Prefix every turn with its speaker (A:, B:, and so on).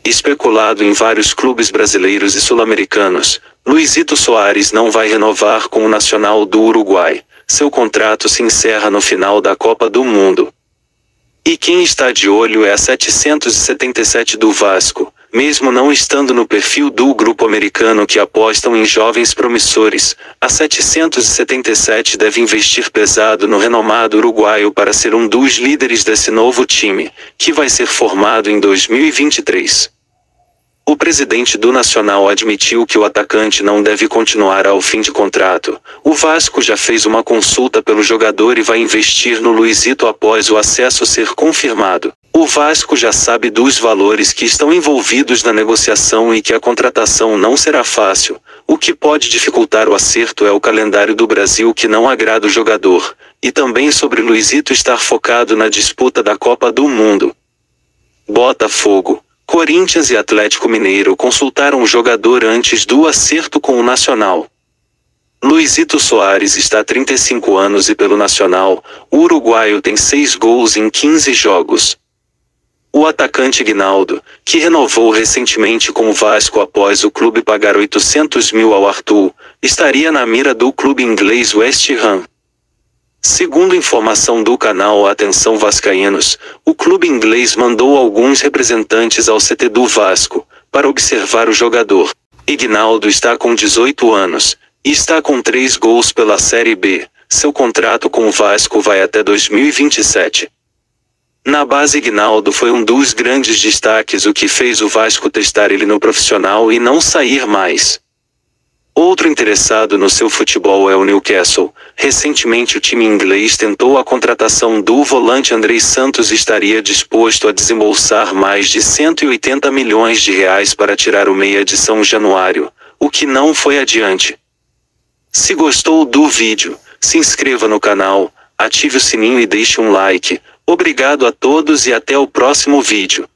A: Especulado em vários clubes brasileiros e sul-americanos, Luizito Soares não vai renovar com o Nacional do Uruguai. Seu contrato se encerra no final da Copa do Mundo. E quem está de olho é a 777 do Vasco, mesmo não estando no perfil do grupo americano que apostam em jovens promissores. A 777 deve investir pesado no renomado uruguaio para ser um dos líderes desse novo time, que vai ser formado em 2023. O presidente do Nacional admitiu que o atacante não deve continuar ao fim de contrato. O Vasco já fez uma consulta pelo jogador e vai investir no Luizito após o acesso ser confirmado. O Vasco já sabe dos valores que estão envolvidos na negociação e que a contratação não será fácil. O que pode dificultar o acerto é o calendário do Brasil que não agrada o jogador, e também sobre Luizito estar focado na disputa da Copa do Mundo. Botafogo, Corinthians e Atlético Mineiro consultaram o jogador antes do acerto com o Nacional. Luizito Soares está há 35 anos e pelo Nacional, o uruguaio tem 6 gols em 15 jogos. O atacante Guinaldo, que renovou recentemente com o Vasco após o clube pagar 800 mil ao Arthur, estaria na mira do clube inglês West Ham. Segundo informação do canal Atenção Vascaínos, o clube inglês mandou alguns representantes ao CT do Vasco, para observar o jogador. Guinaldo está com 18 anos, e está com 3 gols pela Série B. Seu contrato com o Vasco vai até 2027. Na base, Guinaldo foi um dos grandes destaques, o que fez o Vasco testar ele no profissional e não sair mais. Outro interessado no seu futebol é o Newcastle. Recentemente o time inglês tentou a contratação do volante Andrei Santos e estaria disposto a desembolsar mais de 180 milhões de reais para tirar o meia de São Januário, o que não foi adiante. Se gostou do vídeo, se inscreva no canal, ative o sininho e deixe um like. Obrigado a todos e até o próximo vídeo.